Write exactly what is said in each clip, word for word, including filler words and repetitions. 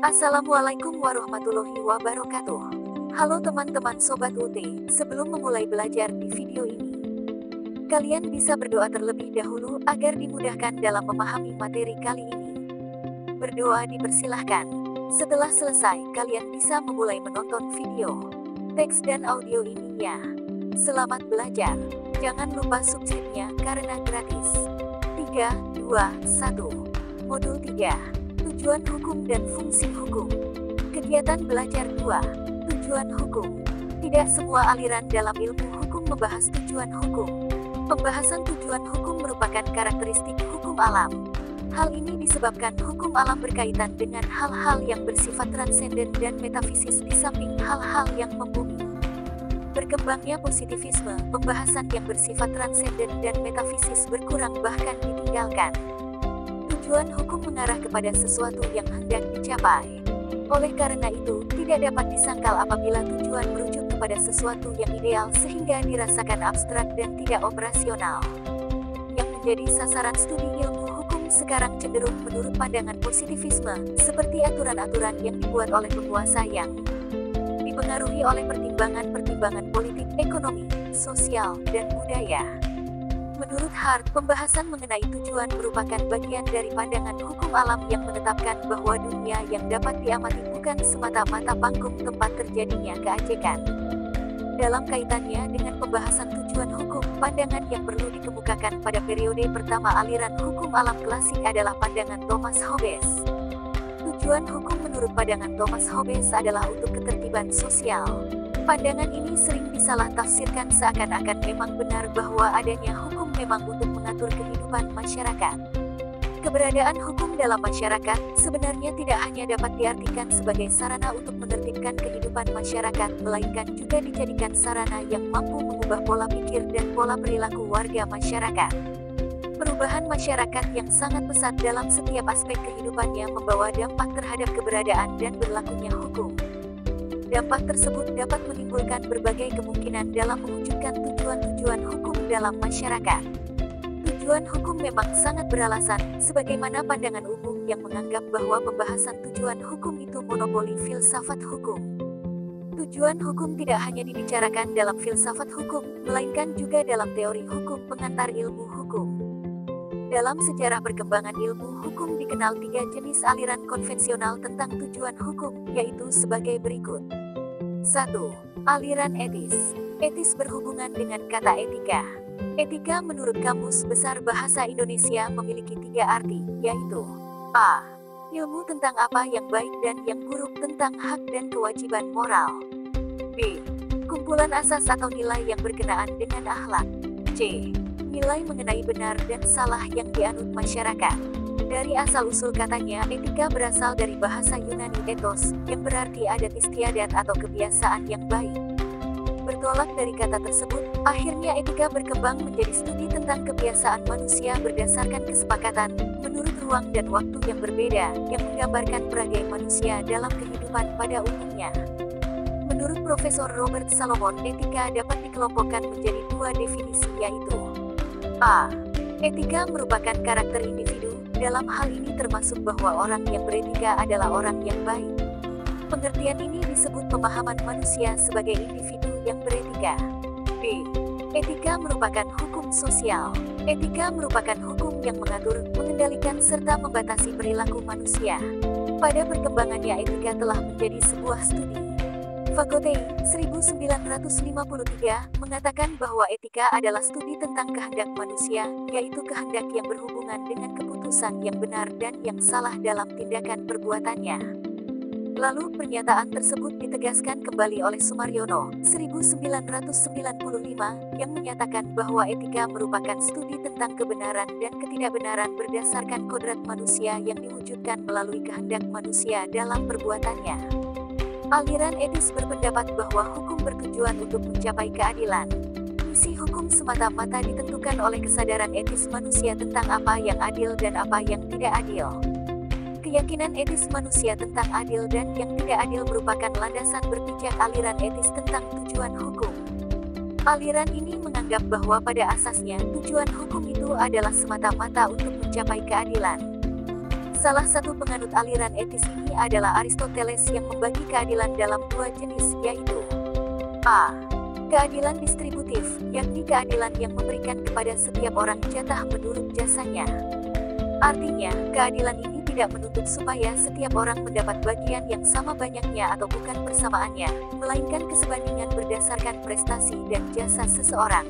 Assalamualaikum warahmatullahi wabarakatuh. Halo teman-teman Sobat U T, sebelum memulai belajar di video ini, kalian bisa berdoa terlebih dahulu agar dimudahkan dalam memahami materi kali ini. Berdoa dipersilahkan. Setelah selesai, kalian bisa memulai menonton video, teks dan audio ini ya. Selamat belajar. Jangan lupa subscribe-nya karena gratis. tiga, dua, satu. Modul tiga. Tujuan hukum dan fungsi hukum. Kegiatan belajar dua. Tujuan hukum. Tidak semua aliran dalam ilmu hukum membahas tujuan hukum. Pembahasan tujuan hukum merupakan karakteristik hukum alam. Hal ini disebabkan hukum alam berkaitan dengan hal-hal yang bersifat transenden dan metafisis di samping hal-hal yang membumi. Berkembangnya positivisme, pembahasan yang bersifat transenden dan metafisis berkurang bahkan ditinggalkan. Tujuan hukum mengarah kepada sesuatu yang hendak dicapai. Oleh karena itu, tidak dapat disangkal apabila tujuan merujuk kepada sesuatu yang ideal sehingga dirasakan abstrak dan tidak operasional. Yang menjadi sasaran studi ilmu hukum sekarang cenderung menurut pandangan positivisme, seperti aturan-aturan yang dibuat oleh penguasa yang dipengaruhi oleh pertimbangan-pertimbangan politik, ekonomi, sosial, dan budaya. Menurut Hart, pembahasan mengenai tujuan merupakan bagian dari pandangan hukum alam yang menetapkan bahwa dunia yang dapat diamati bukan semata-mata panggung tempat terjadinya keajekan. Dalam kaitannya dengan pembahasan tujuan hukum, pandangan yang perlu dikemukakan pada periode pertama aliran hukum alam klasik adalah pandangan Thomas Hobbes. Tujuan hukum menurut pandangan Thomas Hobbes adalah untuk ketertiban sosial. Pandangan ini sering disalah tafsirkan seakan-akan memang benar bahwa adanya hukum memang untuk mengatur kehidupan masyarakat. Keberadaan hukum dalam masyarakat sebenarnya tidak hanya dapat diartikan sebagai sarana untuk menertibkan kehidupan masyarakat, melainkan juga dijadikan sarana yang mampu mengubah pola pikir dan pola perilaku warga masyarakat. Perubahan masyarakat yang sangat pesat dalam setiap aspek kehidupannya membawa dampak terhadap keberadaan dan berlakunya hukum. Dampak tersebut dapat menimbulkan berbagai kemungkinan dalam mewujudkan tujuan-tujuan hukum dalam masyarakat. Tujuan hukum memang sangat beralasan, sebagaimana pandangan umum yang menganggap bahwa pembahasan tujuan hukum itu monopoli filsafat hukum. Tujuan hukum tidak hanya dibicarakan dalam filsafat hukum, melainkan juga dalam teori hukum pengantar ilmu hukum. Dalam sejarah perkembangan ilmu hukum dikenal tiga jenis aliran konvensional tentang tujuan hukum, yaitu sebagai berikut. satu. Aliran etis. Etis berhubungan dengan kata etika. Etika menurut Kamus Besar Bahasa Indonesia memiliki tiga arti, yaitu A. Ilmu tentang apa yang baik dan yang buruk tentang hak dan kewajiban moral. B. Kumpulan asas atau nilai yang berkenaan dengan akhlak. C. Nilai mengenai benar dan salah yang dianut masyarakat. Dari asal-usul katanya, etika berasal dari bahasa Yunani ethos, yang berarti adat istiadat atau kebiasaan yang baik. Bertolak dari kata tersebut, akhirnya etika berkembang menjadi studi tentang kebiasaan manusia berdasarkan kesepakatan, menurut ruang dan waktu yang berbeda, yang menggambarkan perangai manusia dalam kehidupan pada umumnya. Menurut Profesor Robert Salomon, etika dapat dikelompokkan menjadi dua definisi, yaitu A. Etika merupakan karakter individu, dalam hal ini termasuk bahwa orang yang beretika adalah orang yang baik. Pengertian ini disebut pemahaman manusia sebagai individu yang beretika. B. Etika merupakan hukum sosial. Etika merupakan hukum yang mengatur, mengendalikan serta membatasi perilaku manusia. Pada perkembangannya etika telah menjadi sebuah studi. Fagotei, seribu sembilan ratus lima puluh tiga, mengatakan bahwa etika adalah studi tentang kehendak manusia, yaitu kehendak yang berhubungan dengan keputusan yang benar dan yang salah dalam tindakan perbuatannya. Lalu pernyataan tersebut ditegaskan kembali oleh Sumaryono, seribu sembilan ratus sembilan puluh lima, yang menyatakan bahwa etika merupakan studi tentang kebenaran dan ketidakbenaran berdasarkan kodrat manusia yang diwujudkan melalui kehendak manusia dalam perbuatannya. Aliran etis berpendapat bahwa hukum bertujuan untuk mencapai keadilan. Misi hukum semata-mata ditentukan oleh kesadaran etis manusia tentang apa yang adil dan apa yang tidak adil. Keyakinan etis manusia tentang adil dan yang tidak adil merupakan landasan berpijak aliran etis tentang tujuan hukum. Aliran ini menganggap bahwa pada asasnya tujuan hukum itu adalah semata-mata untuk mencapai keadilan. Salah satu penganut aliran etis ini adalah Aristoteles yang membagi keadilan dalam dua jenis, yaitu A. Keadilan distributif, yakni keadilan yang memberikan kepada setiap orang jatah menurut jasanya. Artinya, keadilan ini tidak menuntut supaya setiap orang mendapat bagian yang sama banyaknya atau bukan persamaannya, melainkan kesebandingan berdasarkan prestasi dan jasa seseorang.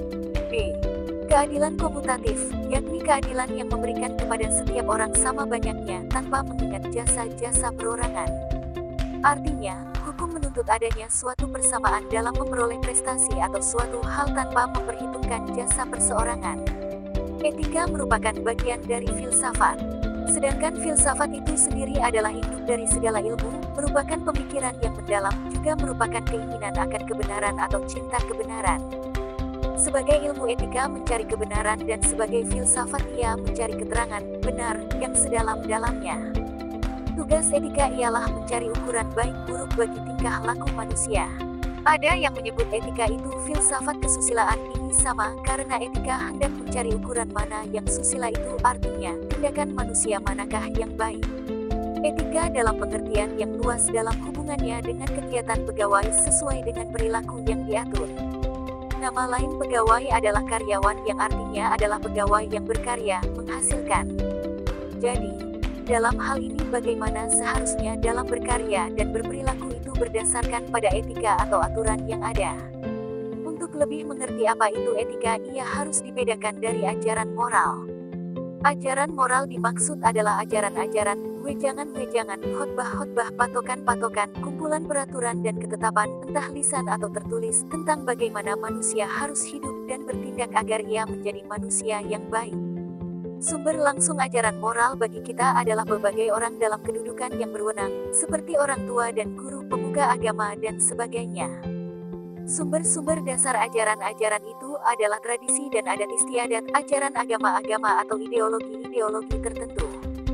B. Keadilan komutatif, yakni keadilan yang memberikan kepada setiap orang sama banyaknya tanpa mengingat jasa-jasa perorangan. Artinya, hukum menuntut adanya suatu persamaan dalam memperoleh prestasi atau suatu hal tanpa memperhitungkan jasa perseorangan. Etika merupakan bagian dari filsafat. Sedangkan filsafat itu sendiri adalah induk dari segala ilmu, merupakan pemikiran yang mendalam, juga merupakan keinginan akan kebenaran atau cinta kebenaran. Sebagai ilmu etika mencari kebenaran dan sebagai filsafat ia mencari keterangan benar yang sedalam-dalamnya. Tugas etika ialah mencari ukuran baik buruk bagi tingkah laku manusia. Ada yang menyebut etika itu filsafat kesusilaan, ini sama karena etika hendak mencari ukuran mana yang susila, itu artinya tindakan manusia manakah yang baik. Etika dalam pengertian yang luas dalam hubungannya dengan kegiatan pegawai sesuai dengan perilaku yang diatur. Nama lain pegawai adalah karyawan, yang artinya adalah pegawai yang berkarya, menghasilkan. Jadi, dalam hal ini bagaimana seharusnya dalam berkarya dan berperilaku itu berdasarkan pada etika atau aturan yang ada. Untuk lebih mengerti apa itu etika, ia harus dibedakan dari ajaran moral. Ajaran moral dimaksud adalah ajaran-ajaran, wejangan-wejangan, khotbah-khotbah, patokan-patokan, kumpulan peraturan dan ketetapan, entah lisan atau tertulis, tentang bagaimana manusia harus hidup dan bertindak agar ia menjadi manusia yang baik. Sumber langsung ajaran moral bagi kita adalah berbagai orang dalam kedudukan yang berwenang, seperti orang tua dan guru, pemuka agama, dan sebagainya. Sumber-sumber dasar ajaran-ajaran itu adalah tradisi dan adat istiadat, ajaran agama-agama atau ideologi-ideologi tertentu.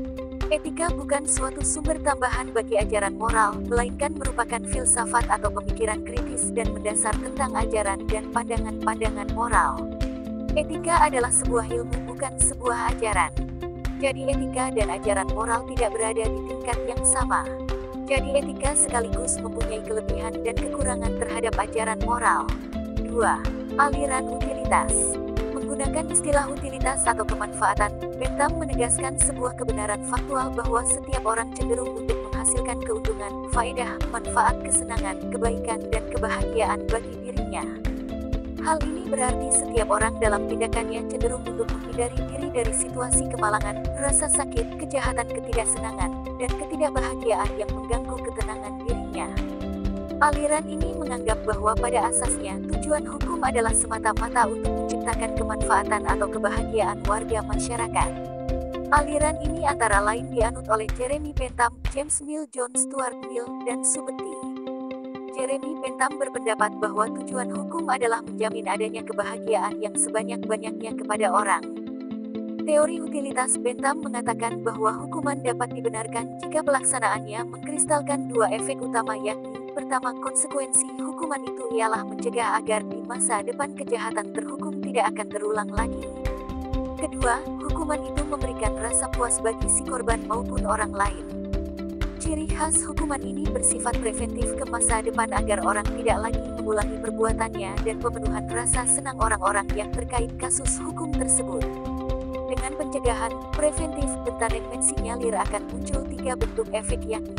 Etika bukan suatu sumber tambahan bagi ajaran moral, melainkan merupakan filsafat atau pemikiran kritis dan mendasar tentang ajaran dan pandangan-pandangan moral. Etika adalah sebuah ilmu, bukan sebuah ajaran. Jadi etika dan ajaran moral tidak berada di tingkat yang sama. Jadi etika sekaligus mempunyai kelebihan dan kekurangan terhadap ajaran moral. dua. Aliran utilitas. Menggunakan istilah utilitas atau kemanfaatan, Bentham menegaskan sebuah kebenaran faktual bahwa setiap orang cenderung untuk menghasilkan keuntungan, faedah, manfaat, kesenangan, kebaikan, dan kebahagiaan bagi dirinya. Hal ini berarti setiap orang dalam tindakannya cenderung untuk menghindari diri dari situasi kemalangan, rasa sakit, kejahatan, ketidaksenangan, dan ketidakbahagiaan yang mengganggu ketenangan dirinya. Aliran ini menganggap bahwa pada asasnya tujuan hukum adalah semata-mata untuk menciptakan kemanfaatan atau kebahagiaan warga masyarakat. Aliran ini antara lain dianut oleh Jeremy Bentham, James Mill, John Stuart Mill, dan Subeti. Jeremy Bentham berpendapat bahwa tujuan hukum adalah menjamin adanya kebahagiaan yang sebanyak-banyaknya kepada orang. Teori utilitas Bentham mengatakan bahwa hukuman dapat dibenarkan jika pelaksanaannya mengkristalkan dua efek utama, yakni pertama, konsekuensi hukuman itu ialah mencegah agar di masa depan kejahatan terhukum tidak akan terulang lagi. Kedua, hukuman itu memberikan rasa puas bagi si korban maupun orang lain. Ciri khas hukuman ini bersifat preventif ke masa depan agar orang tidak lagi mengulangi perbuatannya dan pemenuhan rasa senang orang-orang yang terkait kasus hukum tersebut. Dengan pencegahan, preventif, Bentham mensinyalir akan muncul tiga bentuk efek, yakni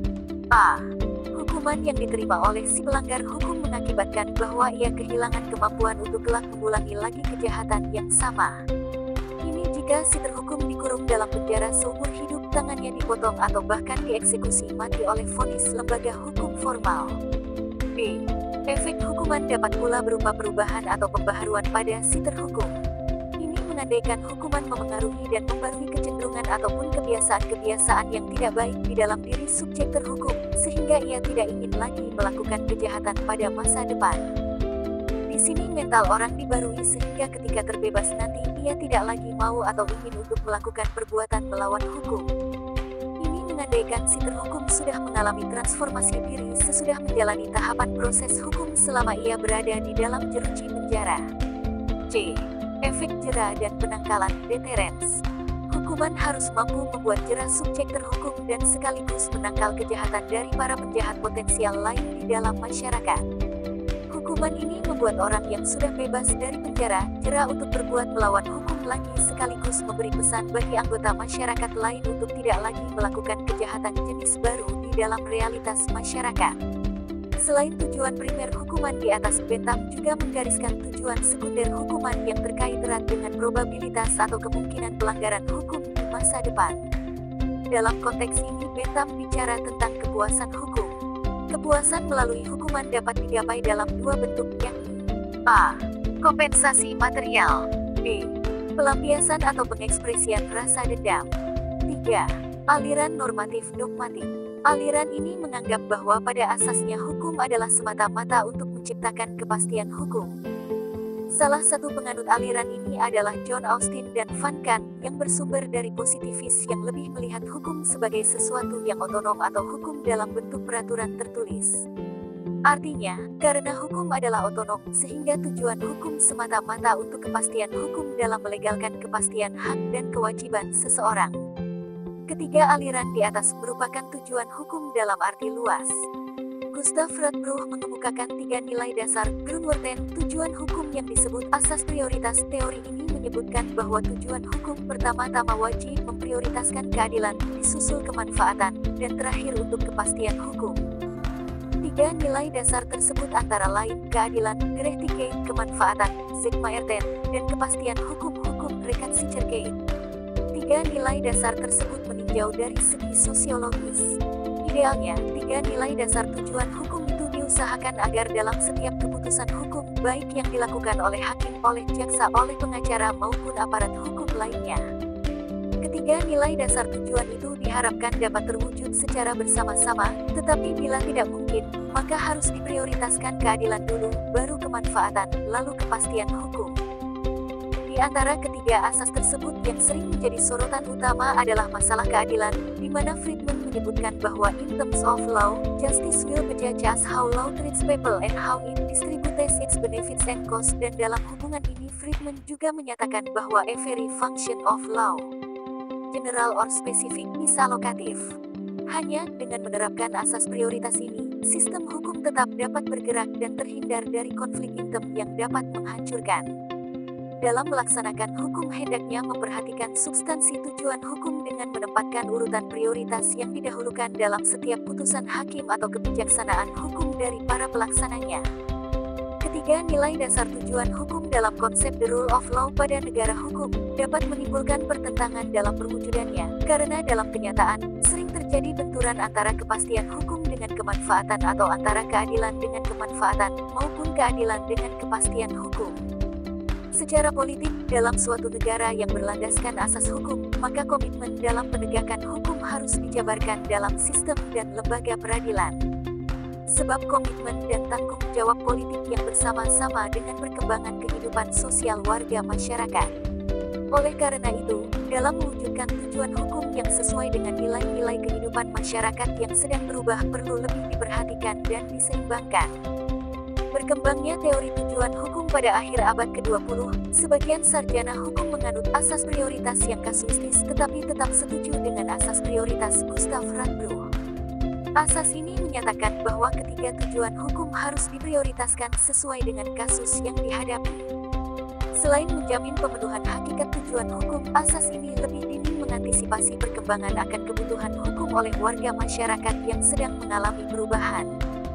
A. Hukuman yang diterima oleh si pelanggar hukum mengakibatkan bahwa ia kehilangan kemampuan untuk kelak mengulangi lagi kejahatan yang sama. Ini jika si terhukum dikurung dalam penjara seumur hidup, tangannya dipotong atau bahkan dieksekusi mati oleh vonis lembaga hukum formal. B. Efek hukuman dapat pula berupa perubahan atau pembaharuan pada si terhukum. Mengandaikan hukuman memengaruhi dan membarui kecenderungan ataupun kebiasaan-kebiasaan yang tidak baik di dalam diri subjek terhukum, sehingga ia tidak ingin lagi melakukan kejahatan pada masa depan. Di sini mental orang dibarui sehingga ketika terbebas nanti ia tidak lagi mau atau ingin untuk melakukan perbuatan melawan hukum. Ini mengandaikan si terhukum sudah mengalami transformasi diri sesudah menjalani tahapan proses hukum selama ia berada di dalam jeruji penjara. C. Efek jera dan penangkalan, deterrence. Hukuman Hukuman harus mampu membuat jerah subjek terhukum dan sekaligus menangkal kejahatan dari para penjahat potensial lain di dalam masyarakat. Hukuman ini membuat orang yang sudah bebas dari penjara, jera untuk berbuat melawan hukum lagi sekaligus memberi pesan bagi anggota masyarakat lain untuk tidak lagi melakukan kejahatan jenis baru di dalam realitas masyarakat. Selain tujuan primer hukuman di atas, Bentham juga menggariskan tujuan sekunder hukuman yang terkait erat dengan probabilitas atau kemungkinan pelanggaran hukum di masa depan. Dalam konteks ini, Bentham bicara tentang kepuasan hukum. Kepuasan melalui hukuman dapat digapai dalam dua bentuk, yakni A. Kompensasi material, B. Pelampiasan atau pengekspresian rasa dendam. tiga. Aliran normatif dogmatik. Aliran ini menganggap bahwa pada asasnya hukum adalah semata-mata untuk menciptakan kepastian hukum. Salah satu penganut aliran ini adalah John Austin dan Van Kant, yang bersumber dari positivis yang lebih melihat hukum sebagai sesuatu yang otonom atau hukum dalam bentuk peraturan tertulis. Artinya, karena hukum adalah otonom, sehingga tujuan hukum semata-mata untuk kepastian hukum dalam melegalkan kepastian hak dan kewajiban seseorang. Ketiga aliran di atas merupakan tujuan hukum dalam arti luas. Gustav Radbruch mengemukakan tiga nilai dasar Grundwerten tujuan hukum yang disebut asas prioritas. Teori ini menyebutkan bahwa tujuan hukum pertama-tama wajib memprioritaskan keadilan, disusul kemanfaatan, dan terakhir untuk kepastian hukum. Tiga nilai dasar tersebut antara lain keadilan, Gerechtigkeit, kemanfaatan, Sicherheit, dan kepastian hukum-hukum Rechtssicherheit. Tiga nilai dasar tersebut meninjau dari segi sosiologis. Idealnya, tiga nilai dasar tujuan hukum itu diusahakan agar dalam setiap keputusan hukum, baik yang dilakukan oleh hakim, oleh jaksa, oleh pengacara maupun aparat hukum lainnya, ketiga nilai dasar tujuan itu diharapkan dapat terwujud secara bersama-sama, tetapi bila tidak mungkin, maka harus diprioritaskan keadilan dulu, baru kemanfaatan, lalu kepastian hukum. Di antara ketiga asas tersebut yang sering menjadi sorotan utama adalah masalah keadilan, di mana Friedman menyebutkan bahwa in terms of law, justice will judge us how law treats people and how it distributes its benefits and costs, dan dalam hubungan ini Friedman juga menyatakan bahwa a very function of law, general or specific, is allocative. Hanya dengan menerapkan asas prioritas ini, sistem hukum tetap dapat bergerak dan terhindar dari konflik intem yang dapat menghancurkan. Dalam melaksanakan hukum hendaknya memperhatikan substansi tujuan hukum dengan menempatkan urutan prioritas yang didahulukan dalam setiap putusan hakim atau kebijaksanaan hukum dari para pelaksananya. Ketiga nilai dasar tujuan hukum dalam konsep the rule of law pada negara hukum dapat menimbulkan pertentangan dalam perwujudannya, karena dalam kenyataan, sering terjadi benturan antara kepastian hukum dengan kemanfaatan atau antara keadilan dengan kemanfaatan, maupun keadilan dengan kepastian hukum. Secara politik, dalam suatu negara yang berlandaskan asas hukum, maka komitmen dalam penegakan hukum harus dijabarkan dalam sistem dan lembaga peradilan. Sebab komitmen dan tanggung jawab politik yang bersama-sama dengan perkembangan kehidupan sosial warga masyarakat. Oleh karena itu, dalam mewujudkan tujuan hukum yang sesuai dengan nilai-nilai kehidupan masyarakat yang sedang berubah perlu lebih diperhatikan dan diseimbangkan. Berkembangnya teori tujuan hukum pada akhir abad ke dua puluh, sebagian sarjana hukum menganut asas prioritas yang kasuistis tetapi tetap setuju dengan asas prioritas Gustav Radbruch. Asas ini menyatakan bahwa ketiga tujuan hukum harus diprioritaskan sesuai dengan kasus yang dihadapi. Selain menjamin pemenuhan hakikat tujuan hukum, asas ini lebih dini mengantisipasi perkembangan akan kebutuhan hukum oleh warga masyarakat yang sedang mengalami perubahan.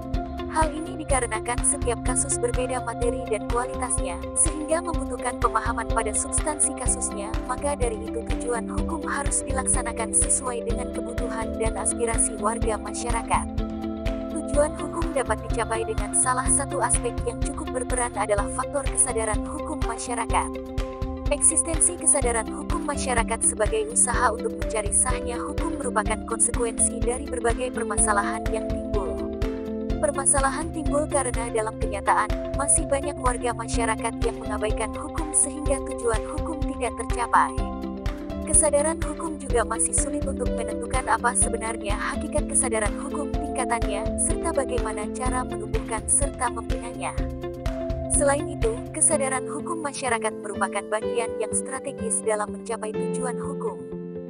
Hal ini dikarenakan setiap kasus berbeda materi dan kualitasnya, sehingga membutuhkan pemahaman pada substansi kasusnya, maka dari itu tujuan hukum harus dilaksanakan sesuai dengan kebutuhan dan aspirasi warga masyarakat. Tujuan hukum dapat dicapai dengan salah satu aspek yang cukup berperan adalah faktor kesadaran hukum masyarakat. Eksistensi kesadaran hukum masyarakat sebagai usaha untuk mencari sahnya hukum merupakan konsekuensi dari berbagai permasalahan yang timbul. Permasalahan timbul karena dalam kenyataan, masih banyak warga masyarakat yang mengabaikan hukum sehingga tujuan hukum tidak tercapai. Kesadaran hukum juga masih sulit untuk menentukan apa sebenarnya hakikat kesadaran hukum, tingkatannya, serta bagaimana cara menumbuhkan serta membinanya. Selain itu, kesadaran hukum masyarakat merupakan bagian yang strategis dalam mencapai tujuan hukum.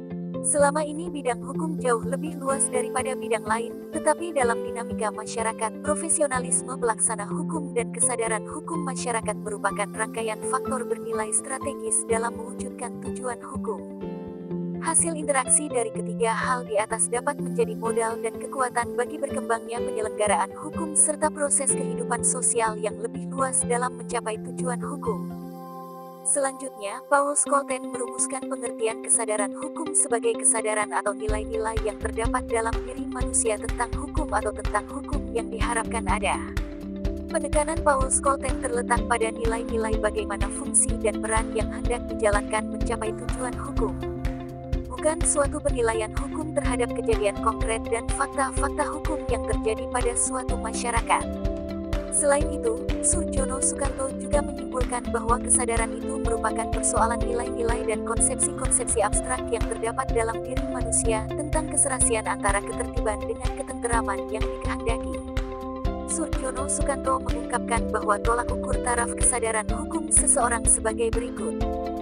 Selama ini bidang hukum jauh lebih luas daripada bidang lain, tetapi dalam dinamika masyarakat, profesionalisme pelaksana hukum dan kesadaran hukum masyarakat merupakan rangkaian faktor bernilai strategis dalam mewujudkan tujuan hukum. Hasil interaksi dari ketiga hal di atas dapat menjadi modal dan kekuatan bagi berkembangnya penyelenggaraan hukum serta proses kehidupan sosial yang lebih luas dalam mencapai tujuan hukum. Selanjutnya, Paul Scholten merumuskan pengertian kesadaran hukum sebagai kesadaran atau nilai-nilai yang terdapat dalam diri manusia tentang hukum atau tentang hukum yang diharapkan ada. Penekanan Paul Scholten terletak pada nilai-nilai bagaimana fungsi dan peran yang hendak dijalankan mencapai tujuan hukum. Bukan suatu penilaian hukum terhadap kejadian konkret dan fakta-fakta hukum yang terjadi pada suatu masyarakat. Selain itu, Surjono Sukanto juga menyimpulkan bahwa kesadaran itu merupakan persoalan nilai-nilai dan konsepsi-konsepsi abstrak yang terdapat dalam diri manusia tentang keserasian antara ketertiban dengan ketenteraman yang dikehendaki. Surjono Sukanto mengungkapkan bahwa tolak ukur taraf kesadaran hukum seseorang sebagai berikut.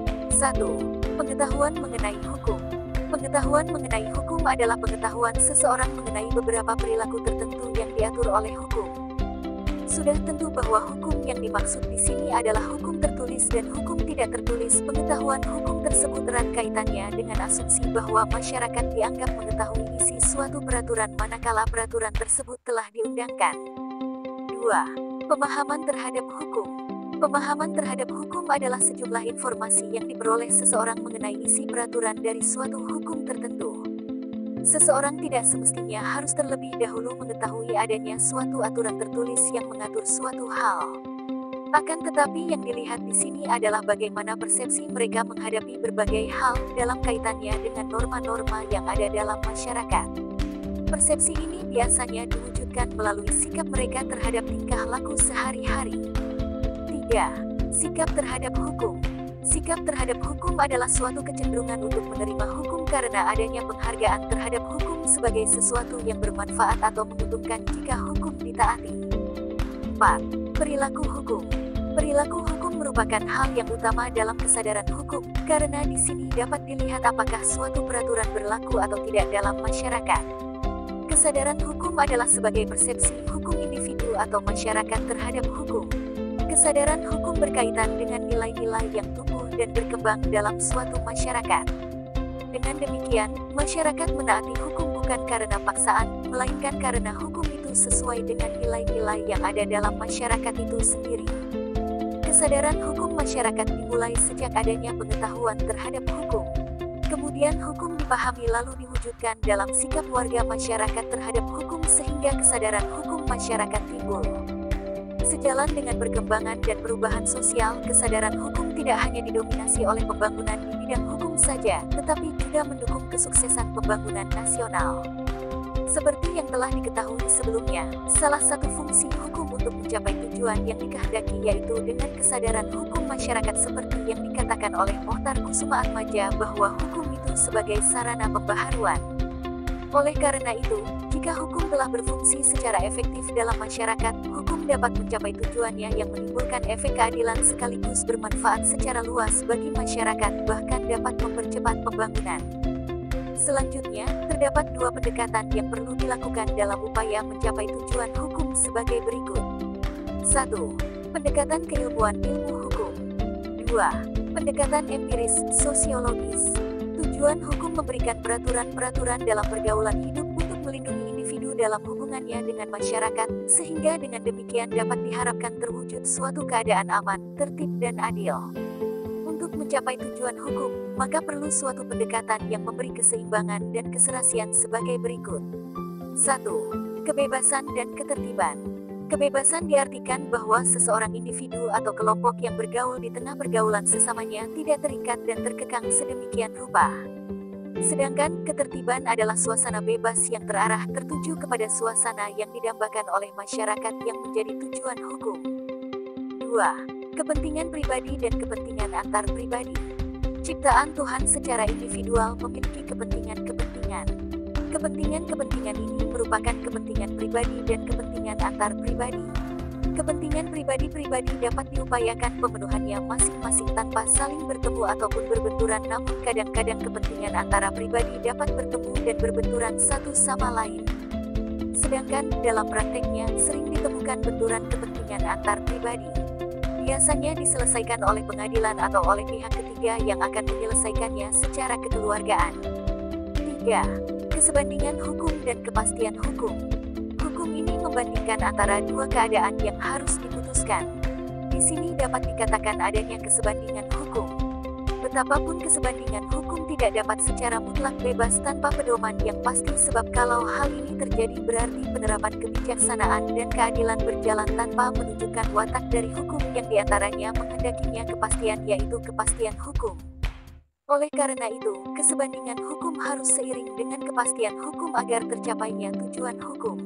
satu. Pengetahuan mengenai hukum. Pengetahuan mengenai hukum adalah pengetahuan seseorang mengenai beberapa perilaku tertentu yang diatur oleh hukum. Sudah tentu bahwa hukum yang dimaksud di sini adalah hukum tertulis dan hukum tidak tertulis. Pengetahuan hukum tersebut erat kaitannya dengan asumsi bahwa masyarakat dianggap mengetahui isi suatu peraturan manakala peraturan tersebut telah diundangkan. dua. Pemahaman terhadap hukum. Pemahaman terhadap hukum adalah sejumlah informasi yang diperoleh seseorang mengenai isi peraturan dari suatu hukum tertentu. Seseorang tidak semestinya harus terlebih dahulu mengetahui adanya suatu aturan tertulis yang mengatur suatu hal. Akan tetapi yang dilihat di sini adalah bagaimana persepsi mereka menghadapi berbagai hal dalam kaitannya dengan norma-norma yang ada dalam masyarakat. Persepsi ini biasanya diwujudkan melalui sikap mereka terhadap tingkah laku sehari-hari. tiga. Sikap terhadap hukum. Sikap terhadap hukum adalah suatu kecenderungan untuk menerima hukum karena adanya penghargaan terhadap hukum sebagai sesuatu yang bermanfaat atau menguntungkan jika hukum ditaati. empat. Perilaku hukum. Perilaku hukum merupakan hal yang utama dalam kesadaran hukum, karena di sini dapat dilihat apakah suatu peraturan berlaku atau tidak dalam masyarakat. Kesadaran hukum adalah sebagai persepsi hukum individu atau masyarakat terhadap hukum. Kesadaran hukum berkaitan dengan nilai-nilai yang tumbuh dan berkembang dalam suatu masyarakat. Dengan demikian, masyarakat menaati hukum bukan karena paksaan, melainkan karena hukum itu sesuai dengan nilai-nilai yang ada dalam masyarakat itu sendiri. Kesadaran hukum masyarakat dimulai sejak adanya pengetahuan terhadap hukum. Kemudian hukum dipahami lalu diwujudkan dalam sikap warga masyarakat terhadap hukum sehingga kesadaran hukum masyarakat timbul. Sejalan dengan perkembangan dan perubahan sosial, kesadaran hukum tidak hanya didominasi oleh pembangunan di bidang hukum saja, tetapi juga mendukung kesuksesan pembangunan nasional. Seperti yang telah diketahui sebelumnya, salah satu fungsi hukum untuk mencapai tujuan yang dikehendaki yaitu dengan kesadaran hukum masyarakat seperti yang dikatakan oleh Mohtar Kusumaatmadja bahwa hukum itu sebagai sarana pembaharuan. Oleh karena itu, jika hukum telah berfungsi secara efektif dalam masyarakat, hukum dapat mencapai tujuannya yang menimbulkan efek keadilan sekaligus bermanfaat secara luas bagi masyarakat, bahkan dapat mempercepat pembangunan. Selanjutnya, terdapat dua pendekatan yang perlu dilakukan dalam upaya mencapai tujuan hukum sebagai berikut. satu. Pendekatan keilmuan ilmu hukum. dua. Pendekatan empiris sosiologis. Tujuan hukum memberikan peraturan-peraturan dalam pergaulan hidup untuk melindungi individu dalam hubungannya dengan masyarakat, sehingga dengan demikian dapat diharapkan terwujud suatu keadaan aman, tertib dan adil. Untuk mencapai tujuan hukum, maka perlu suatu pendekatan yang memberi keseimbangan dan keserasian sebagai berikut. satu. Kebebasan dan ketertiban. Kebebasan diartikan bahwa seseorang individu atau kelompok yang bergaul di tengah pergaulan sesamanya tidak terikat dan terkekang sedemikian rupa. Sedangkan ketertiban adalah suasana bebas yang terarah tertuju kepada suasana yang didambakan oleh masyarakat yang menjadi tujuan hukum. dua. Kepentingan pribadi dan kepentingan antar pribadi. Ciptaan Tuhan secara individual memiliki kepentingan-kepentingan. Kepentingan-kepentingan ini merupakan kepentingan pribadi dan kepentingan antar pribadi. Kepentingan pribadi-pribadi dapat diupayakan pemenuhannya masing-masing tanpa saling bertemu ataupun berbenturan, namun kadang-kadang kepentingan antara pribadi dapat bertemu dan berbenturan satu sama lain. Sedangkan, dalam prakteknya, sering ditemukan benturan kepentingan antar pribadi. Biasanya diselesaikan oleh pengadilan atau oleh pihak ketiga yang akan menyelesaikannya secara kekeluargaan. tiga. Kesebandingan hukum dan kepastian hukum. Hukum ini membandingkan antara dua keadaan yang harus diputuskan. Di sini dapat dikatakan adanya kesebandingan hukum. Betapapun kesebandingan hukum tidak dapat secara mutlak bebas tanpa pedoman yang pasti, sebab kalau hal ini terjadi berarti penerapan kebijaksanaan dan keadilan berjalan tanpa menunjukkan watak dari hukum yang diantaranya menghendakinya kepastian, yaitu kepastian hukum. Oleh karena itu, kesebandingan hukum harus seiring dengan kepastian hukum agar tercapainya tujuan hukum.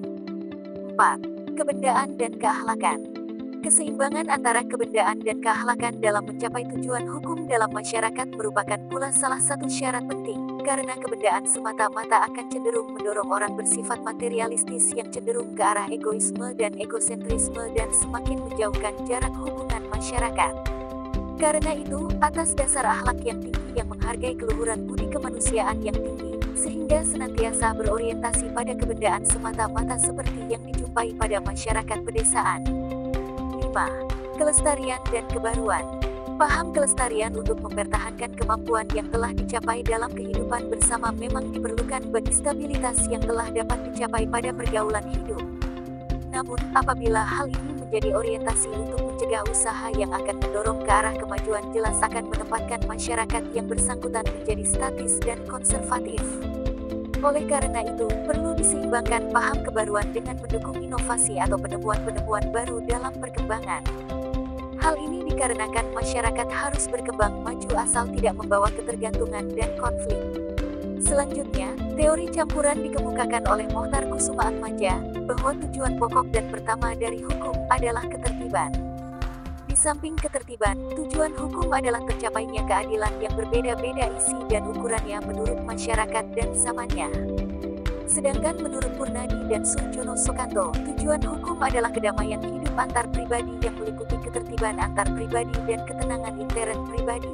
empat. Kebendaan dan keakhlakan. Keseimbangan antara kebendaan dan keakhlakan dalam mencapai tujuan hukum dalam masyarakat merupakan pula salah satu syarat penting, karena kebendaan semata-mata akan cenderung mendorong orang bersifat materialistis yang cenderung ke arah egoisme dan egosentrisme dan semakin menjauhkan jarak hubungan masyarakat. Karena itu, atas dasar akhlak yang tinggi yang menghargai keluhuran budi kemanusiaan yang tinggi, sehingga senantiasa berorientasi pada kebendaan semata-mata seperti yang dijumpai pada masyarakat pedesaan. lima. Kelestarian dan kebaruan. Paham kelestarian untuk mempertahankan kemampuan yang telah dicapai dalam kehidupan bersama memang diperlukan bagi stabilitas yang telah dapat dicapai pada pergaulan hidup. Namun, apabila hal ini menjadi orientasi untuk mencegah usaha yang akan mendorong ke arah kemajuan, jelas akan menempatkan masyarakat yang bersangkutan menjadi statis dan konservatif. Oleh karena itu, perlu diseimbangkan paham kebaruan dengan mendukung inovasi atau penemuan-penemuan baru dalam perkembangan. Hal ini dikarenakan masyarakat harus berkembang maju asal tidak membawa ketergantungan dan konflik. Selanjutnya, teori campuran dikemukakan oleh Mohtar Kusumaatmadja, bahwa tujuan pokok dan pertama dari hukum adalah ketertiban. Di samping ketertiban, tujuan hukum adalah tercapainya keadilan yang berbeda-beda isi dan ukurannya menurut masyarakat dan zamannya. Sedangkan menurut Purnadi dan Surjono Soekanto, tujuan hukum adalah kedamaian hidup antar pribadi yang meliputi ketertiban antar pribadi dan ketenangan intern pribadi.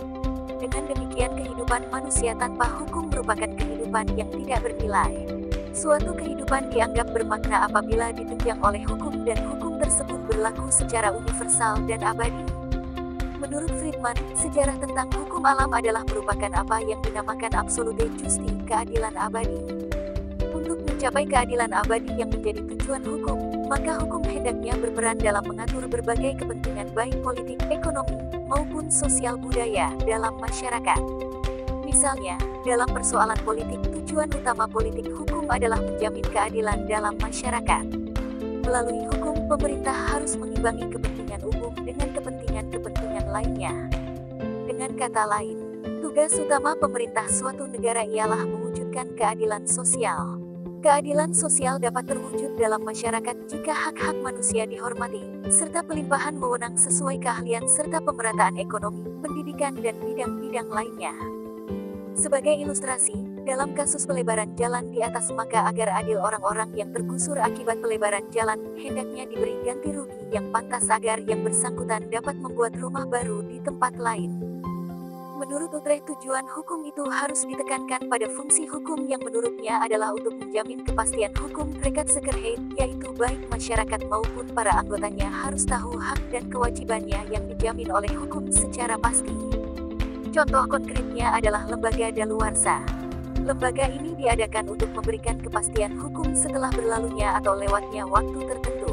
Dengan demikian, kehidupan manusia tanpa hukum merupakan kehidupan yang tidak bernilai. Suatu kehidupan dianggap bermakna apabila ditunjang oleh hukum dan hukum tersebut berlaku secara universal dan abadi. Menurut Friedman, sejarah tentang hukum alam adalah merupakan apa yang dinamakan absolute justice, keadilan abadi. Untuk mencapai keadilan abadi yang menjadi tujuan hukum, maka hukum hendaknya berperan dalam mengatur berbagai kepentingan baik politik, ekonomi, maupun sosial budaya dalam masyarakat. Misalnya, dalam persoalan politik, tujuan utama politik hukum adalah menjamin keadilan dalam masyarakat. Melalui hukum, pemerintah harus mengimbangi kepentingan umum dengan kepentingan-kepentingan lainnya. Dengan kata lain, tugas utama pemerintah suatu negara ialah mewujudkan keadilan sosial. Keadilan sosial dapat terwujud dalam masyarakat jika hak-hak manusia dihormati, serta pelimpahan wewenang sesuai keahlian serta pemerataan ekonomi, pendidikan dan bidang-bidang lainnya. Sebagai ilustrasi, dalam kasus pelebaran jalan di atas, maka agar adil orang-orang yang tergusur akibat pelebaran jalan, hendaknya diberi ganti rugi yang pantas agar yang bersangkutan dapat membuat rumah baru di tempat lain. Menurut Utrecht, tujuan hukum itu harus ditekankan pada fungsi hukum yang menurutnya adalah untuk menjamin kepastian hukum Rechtszekerheid, yaitu baik masyarakat maupun para anggotanya harus tahu hak dan kewajibannya yang dijamin oleh hukum secara pasti. Contoh konkretnya adalah lembaga daluarsa. Lembaga ini diadakan untuk memberikan kepastian hukum setelah berlalunya atau lewatnya waktu tertentu.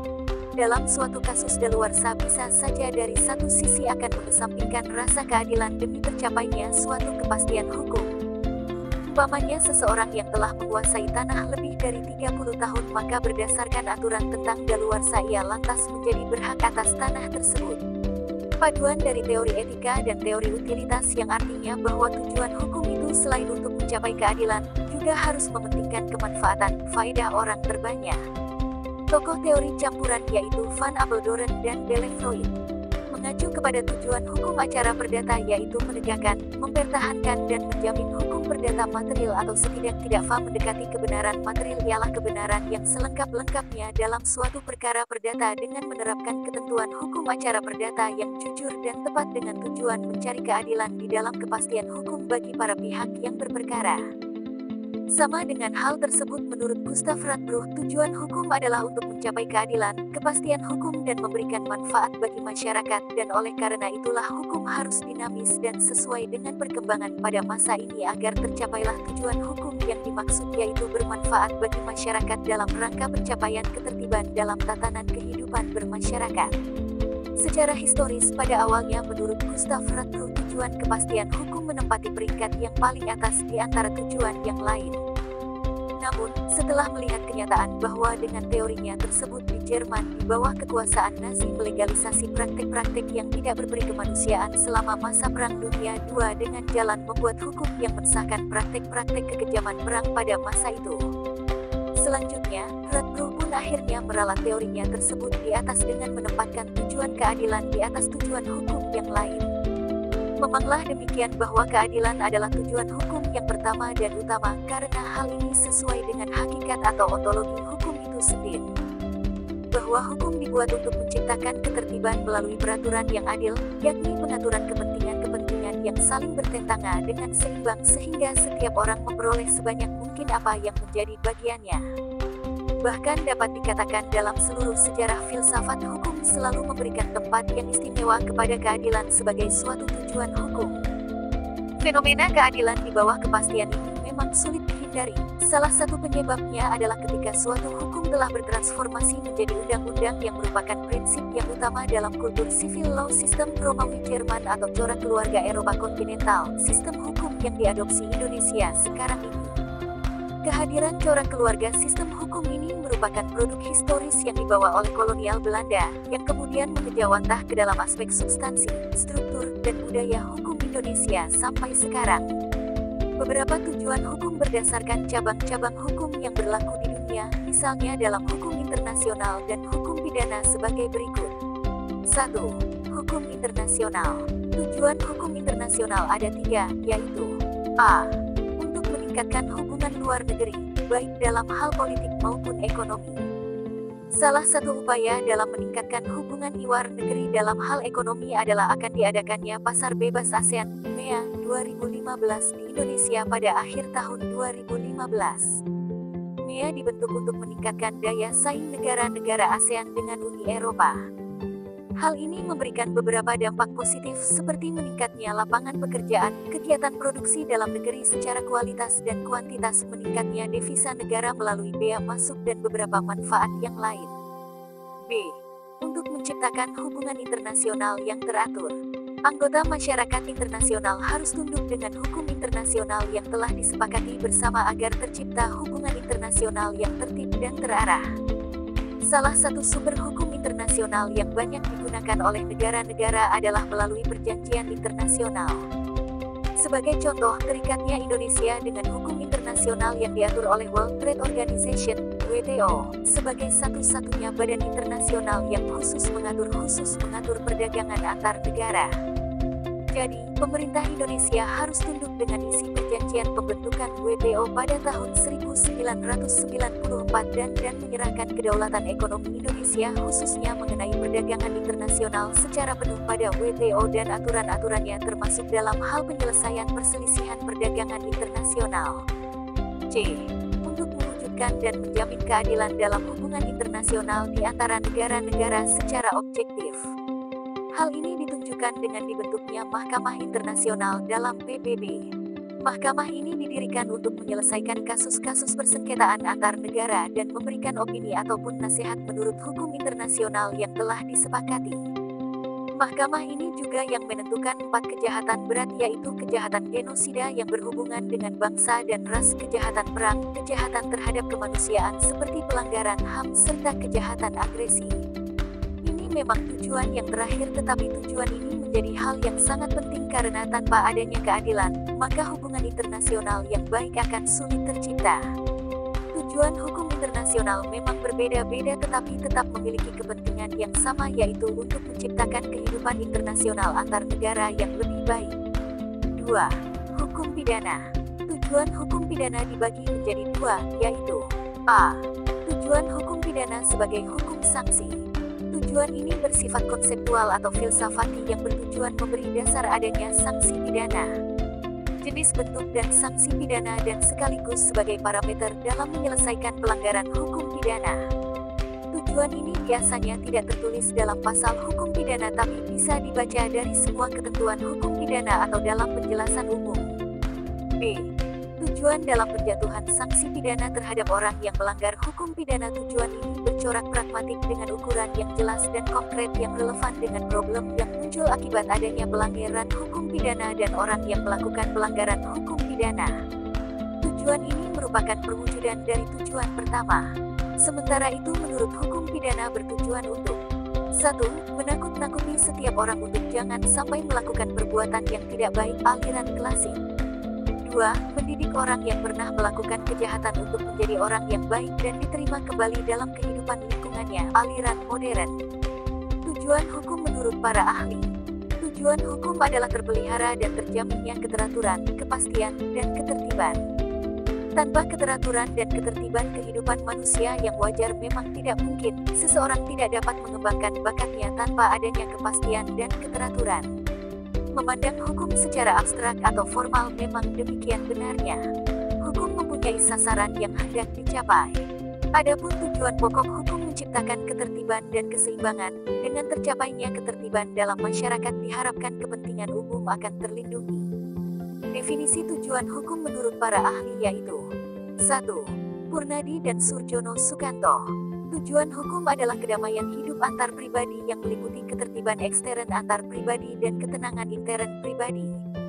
Dalam suatu kasus daluarsa bisa saja dari satu sisi akan mengesampingkan rasa keadilan demi tercapainya suatu kepastian hukum. Umpamanya seseorang yang telah menguasai tanah lebih dari tiga puluh tahun, maka berdasarkan aturan tentang daluarsa ia lantas menjadi berhak atas tanah tersebut. Paduan dari teori etika dan teori utilitas yang artinya bahwa tujuan hukum itu selain untuk mencapai keadilan, juga harus mementingkan kemanfaatan, faedah orang terbanyak. Tokoh teori campuran yaitu Van Apeldoorn dan Deleuze mengacu kepada tujuan hukum acara perdata yaitu menegakkan, mempertahankan dan menjamin hukum perdata material atau setidak-tidaknya mendekati kebenaran material ialah kebenaran yang selengkap-lengkapnya dalam suatu perkara perdata dengan menerapkan ketentuan hukum acara perdata yang jujur dan tepat dengan tujuan mencari keadilan di dalam kepastian hukum bagi para pihak yang berperkara. Sama dengan hal tersebut menurut Gustav Radbruch, tujuan hukum adalah untuk mencapai keadilan, kepastian hukum dan memberikan manfaat bagi masyarakat dan oleh karena itulah hukum harus dinamis dan sesuai dengan perkembangan pada masa ini agar tercapailah tujuan hukum yang dimaksud yaitu bermanfaat bagi masyarakat dalam rangka pencapaian ketertiban dalam tatanan kehidupan bermasyarakat. Secara historis pada awalnya menurut Gustav Radbruch tujuan kepastian hukum menempati peringkat yang paling atas di antara tujuan yang lain. Namun, setelah melihat kenyataan bahwa dengan teorinya tersebut di Jerman di bawah kekuasaan Nazi melegalisasi praktik-praktik yang tidak berberi kemanusiaan selama masa Perang Dunia kedua dengan jalan membuat hukum yang mensahkan praktik-praktik kekejaman perang pada masa itu. Selanjutnya, Radbruch pun akhirnya meralat teorinya tersebut di atas dengan menempatkan tujuan keadilan di atas tujuan hukum yang lain. Memanglah demikian bahwa keadilan adalah tujuan hukum yang pertama dan utama karena hal ini sesuai dengan hakikat atau ontologi hukum itu sendiri. Bahwa hukum dibuat untuk menciptakan ketertiban melalui peraturan yang adil, yakni pengaturan kepentingan-kepentingan yang saling bertentangan dengan seimbang sehingga setiap orang memperoleh sebanyak mungkin apa yang menjadi bagiannya. Bahkan dapat dikatakan dalam seluruh sejarah filsafat hukum selalu memberikan tempat yang istimewa kepada keadilan sebagai suatu tujuan hukum. Fenomena keadilan di bawah kepastian ini memang sulit dihindari. Salah satu penyebabnya adalah ketika suatu hukum telah bertransformasi menjadi undang-undang yang merupakan prinsip yang utama dalam kultur civil law sistem Romawi Jerman atau corak keluarga Eropa kontinental, sistem hukum yang diadopsi Indonesia sekarang ini. Kehadiran corak keluarga sistem hukum ini merupakan produk historis yang dibawa oleh kolonial Belanda, yang kemudian mengejawantah ke dalam aspek substansi, struktur, dan budaya hukum Indonesia sampai sekarang. Beberapa tujuan hukum berdasarkan cabang-cabang hukum yang berlaku di dunia, misalnya dalam hukum internasional dan hukum pidana sebagai berikut. satu. Hukum internasional. Tujuan hukum internasional ada tiga, yaitu A. Meningkatkan hubungan luar negeri, baik dalam hal politik maupun ekonomi. Salah satu upaya dalam meningkatkan hubungan luar negeri dalam hal ekonomi adalah akan diadakannya Pasar Bebas ASEAN M E A dua ribu lima belas di Indonesia pada akhir tahun dua ribu lima belas. M E A dibentuk untuk meningkatkan daya saing negara-negara ASEAN dengan Uni Eropa. Hal ini memberikan beberapa dampak positif seperti meningkatnya lapangan pekerjaan, kegiatan produksi dalam negeri secara kualitas dan kuantitas, meningkatnya devisa negara melalui bea masuk dan beberapa manfaat yang lain. B. Untuk menciptakan hubungan internasional yang teratur. Anggota masyarakat internasional harus tunduk dengan hukum internasional yang telah disepakati bersama agar tercipta hubungan internasional yang tertib dan terarah. Salah satu sumber hukum internasional yang banyak digunakan oleh negara-negara adalah melalui perjanjian internasional. Sebagai contoh, terikatnya Indonesia dengan hukum internasional yang diatur oleh World Trade Organization, W T O, sebagai satu-satunya badan internasional yang khusus mengatur khusus mengatur perdagangan antar negara. Jadi, pemerintah Indonesia harus tunduk dengan isi perjanjian pembentukan W T O pada tahun seribu sembilan ratus sembilan puluh empat dan dan menyerahkan kedaulatan ekonomi Indonesia khususnya mengenai perdagangan internasional secara penuh pada W T O dan aturan-aturannya termasuk dalam hal penyelesaian perselisihan perdagangan internasional. C. Untuk mewujudkan dan menjamin keadilan dalam hubungan internasional di antara negara-negara secara objektif. Hal ini ditunjukkan dengan dibentuknya Mahkamah Internasional dalam P B B. Mahkamah ini didirikan untuk menyelesaikan kasus-kasus persengketaan antar negara dan memberikan opini ataupun nasihat menurut hukum internasional yang telah disepakati. Mahkamah ini juga yang menentukan empat kejahatan berat yaitu kejahatan genosida yang berhubungan dengan bangsa dan ras, kejahatan perang, kejahatan terhadap kemanusiaan seperti pelanggaran H A M, serta kejahatan agresi. Memang tujuan yang terakhir, tetapi tujuan ini menjadi hal yang sangat penting karena tanpa adanya keadilan, maka hubungan internasional yang baik akan sulit tercipta. Tujuan hukum internasional memang berbeda-beda tetapi tetap memiliki kepentingan yang sama, yaitu untuk menciptakan kehidupan internasional antar negara yang lebih baik. dua. Hukum pidana. Tujuan hukum pidana dibagi menjadi dua, yaitu A. Tujuan hukum pidana sebagai hukum sanksi. Tujuan ini bersifat konseptual atau filsafati yang bertujuan memberi dasar adanya sanksi pidana. Jenis, bentuk, dan sanksi pidana dan sekaligus sebagai parameter dalam menyelesaikan pelanggaran hukum pidana. Tujuan ini biasanya tidak tertulis dalam pasal hukum pidana tapi bisa dibaca dari semua ketentuan hukum pidana atau dalam penjelasan umum. B. Tujuan dalam penjatuhan sanksi pidana terhadap orang yang melanggar hukum pidana. Tujuan ini bercorak pragmatik dengan ukuran yang jelas dan konkret yang relevan dengan problem yang muncul akibat adanya pelanggaran hukum pidana dan orang yang melakukan pelanggaran hukum pidana. Tujuan ini merupakan perwujudan dari tujuan pertama. Sementara itu menurut hukum pidana bertujuan untuk satu. Menakut-nakuti setiap orang untuk jangan sampai melakukan perbuatan yang tidak baik, aliran klasik. dua. Mendidik orang yang pernah melakukan kejahatan untuk menjadi orang yang baik dan diterima kembali dalam kehidupan lingkungannya, aliran modern. Tujuan hukum menurut para ahli. Tujuan hukum adalah terpelihara dan terjaminnya keteraturan, kepastian, dan ketertiban. Tanpa keteraturan dan ketertiban kehidupan manusia yang wajar memang tidak mungkin. Seseorang tidak dapat mengembangkan bakatnya tanpa adanya kepastian dan keteraturan. Memandang hukum secara abstrak atau formal memang demikian benarnya. Hukum mempunyai sasaran yang hendak dicapai. Adapun tujuan pokok hukum menciptakan ketertiban dan keseimbangan. Dengan tercapainya ketertiban dalam masyarakat diharapkan kepentingan umum akan terlindungi. Definisi tujuan hukum menurut para ahli yaitu satu. Purnadi dan Surjono Sukanto. Tujuan hukum adalah kedamaian hidup antar pribadi yang meliputi ketertiban ekstern antar pribadi dan ketenangan intern pribadi.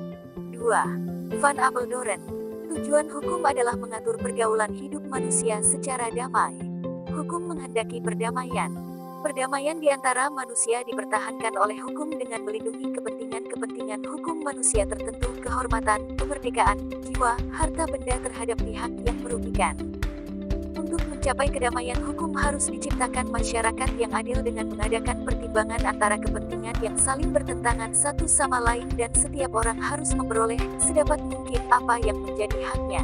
dua. Van Apeldoorn. Tujuan hukum adalah mengatur pergaulan hidup manusia secara damai. Hukum menghendaki perdamaian. Perdamaian di antara manusia dipertahankan oleh hukum dengan melindungi kepentingan-kepentingan hukum manusia tertentu, kehormatan, kemerdekaan, jiwa, harta benda terhadap pihak yang merugikan. Untuk mencapai kedamaian hukum harus diciptakan masyarakat yang adil dengan mengadakan pertimbangan antara kepentingan yang saling bertentangan satu sama lain dan setiap orang harus memperoleh sedapat mungkin apa yang menjadi haknya.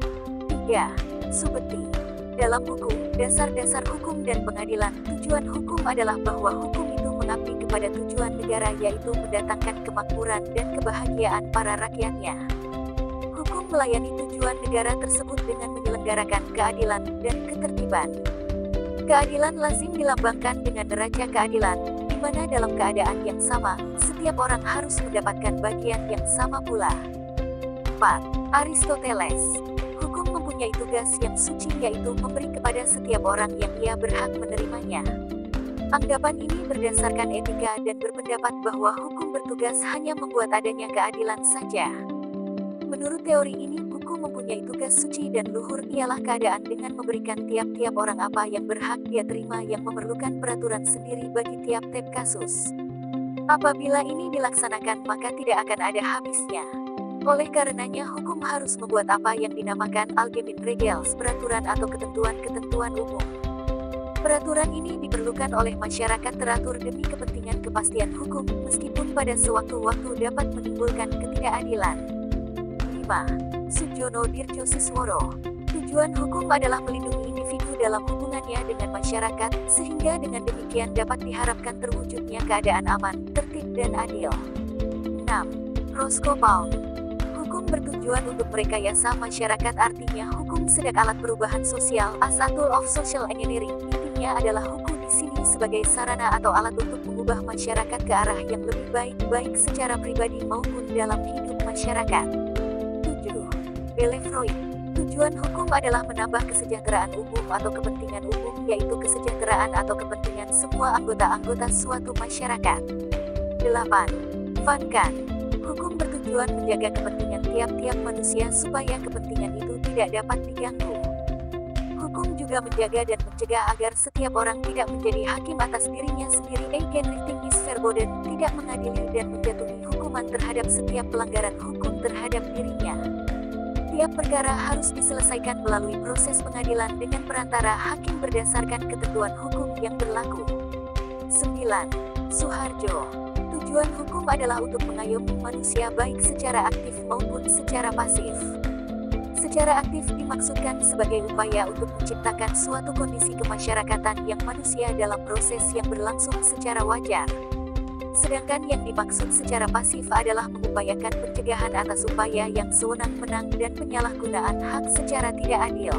tiga. Subeti. Dalam buku Dasar-Dasar Hukum dan Pengadilan, tujuan hukum adalah bahwa hukum itu mengabdi kepada tujuan negara yaitu mendatangkan kemakmuran dan kebahagiaan para rakyatnya. Hukum melayani tujuan negara tersebut dengan menyelenggarakan keadilan dan ketertiban. Keadilan lazim dilambangkan dengan neraca keadilan, di mana dalam keadaan yang sama, setiap orang harus mendapatkan bagian yang sama pula. empat. Aristoteles. Hukum mempunyai tugas yang suci yaitu memberi kepada setiap orang yang ia berhak menerimanya. Anggapan ini berdasarkan etika dan berpendapat bahwa hukum bertugas hanya membuat adanya keadilan saja. Menurut teori ini, hukum mempunyai tugas suci dan luhur ialah keadaan dengan memberikan tiap-tiap orang apa yang berhak dia terima yang memerlukan peraturan sendiri bagi tiap-tiap kasus. Apabila ini dilaksanakan maka tidak akan ada habisnya. Oleh karenanya hukum harus membuat apa yang dinamakan Allgemeine Regels, peraturan atau ketentuan-ketentuan umum. Peraturan ini diperlukan oleh masyarakat teratur demi kepentingan kepastian hukum, meskipun pada sewaktu-waktu dapat menimbulkan ketidakadilan. lima. Sujono Dirjosisworo. Tujuan hukum adalah melindungi individu dalam hubungannya dengan masyarakat, sehingga dengan demikian dapat diharapkan terwujudnya keadaan aman, tertib dan adil. enam. Roscoe Pound. Hukum bertujuan untuk merekayasa masyarakat, artinya hukum sedak alat perubahan sosial, as a tool of social engineering. Intinya adalah hukum di sini sebagai sarana atau alat untuk mengubah masyarakat ke arah yang lebih baik, baik secara pribadi maupun dalam hidup masyarakat. tujuh. Belefroid. Tujuan hukum adalah menambah kesejahteraan umum atau kepentingan umum, yaitu kesejahteraan atau kepentingan semua anggota-anggota suatu masyarakat. delapan. Van Kant. Hukum bertujuan menjaga kepentingan tiap-tiap manusia supaya kepentingan itu tidak dapat diganggu. Hukum juga menjaga dan mencegah agar setiap orang tidak menjadi hakim atas dirinya sendiri. Eigenrichting is verboten, tidak mengadili dan menjatuhi hukuman terhadap setiap pelanggaran hukum terhadap dirinya. Setiap perkara harus diselesaikan melalui proses pengadilan dengan perantara hakim berdasarkan ketentuan hukum yang berlaku. sembilan. Suharjo. Tujuan hukum adalah untuk mengayomi manusia baik secara aktif maupun secara pasif. Secara aktif dimaksudkan sebagai upaya untuk menciptakan suatu kondisi kemasyarakatan yang manusia dalam proses yang berlangsung secara wajar. Sedangkan yang dimaksud secara pasif adalah mengupayakan pencegahan atas upaya yang sewenang-wenang dan penyalahgunaan hak secara tidak adil.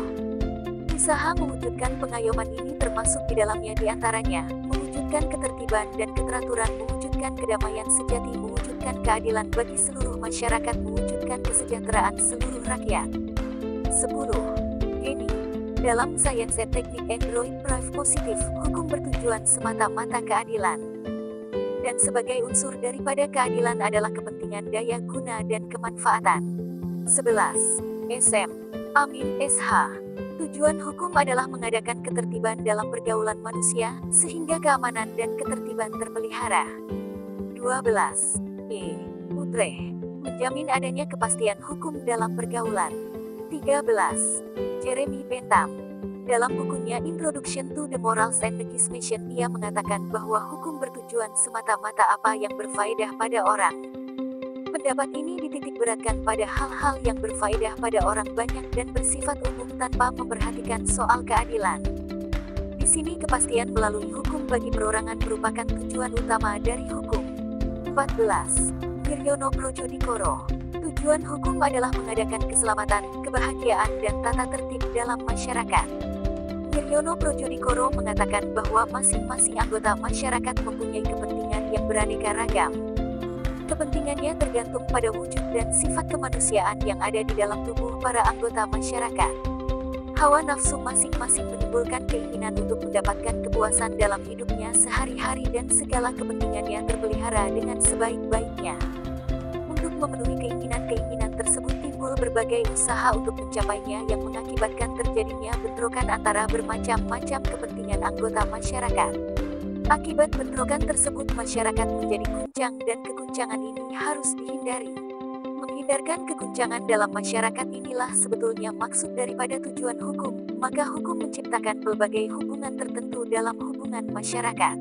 Usaha mewujudkan pengayoman ini termasuk di dalamnya diantaranya, mewujudkan ketertiban dan keteraturan, mewujudkan kedamaian sejati, mewujudkan keadilan bagi seluruh masyarakat, mewujudkan kesejahteraan seluruh rakyat. sepuluh. Gini. Dalam sains dan teknik Android Proof positif, hukum bertujuan semata-mata keadilan. Dan sebagai unsur daripada keadilan adalah kepentingan daya guna dan kemanfaatan. sebelas. S M. Amin, S H. Tujuan hukum adalah mengadakan ketertiban dalam pergaulan manusia, sehingga keamanan dan ketertiban terpelihara. dua belas. E. Utrecht. Menjamin adanya kepastian hukum dalam pergaulan. tiga belas. Jeremy Bentham. Dalam bukunya Introduction to the Morals and Legislation, ia mengatakan bahwa hukum bertujuan semata-mata apa yang berfaedah pada orang. Pendapat ini dititik beratkan pada hal-hal yang berfaedah pada orang banyak dan bersifat umum tanpa memperhatikan soal keadilan. Di sini kepastian melalui hukum bagi perorangan merupakan tujuan utama dari hukum. empat belas. Wiryono Projodikoro. Tujuan hukum adalah mengadakan keselamatan, kebahagiaan, dan tata tertib dalam masyarakat. Wiryono Projodikoro mengatakan bahwa masing-masing anggota masyarakat mempunyai kepentingan yang beraneka ragam. Kepentingannya tergantung pada wujud dan sifat kemanusiaan yang ada di dalam tubuh para anggota masyarakat. Hawa nafsu masing-masing menimbulkan keinginan untuk mendapatkan kepuasan dalam hidupnya sehari-hari dan segala kepentingannya terpelihara dengan sebaik-baiknya. Untuk memenuhi keinginan-keinginan tersebut timbul berbagai usaha untuk mencapainya yang mengakibatkan terjadinya bentrokan antara bermacam-macam kepentingan anggota masyarakat. Akibat bentrokan tersebut masyarakat menjadi guncang dan keguncangan ini harus dihindari. Menghindarkan keguncangan dalam masyarakat inilah sebetulnya maksud daripada tujuan hukum, maka hukum menciptakan berbagai hubungan tertentu dalam hubungan masyarakat.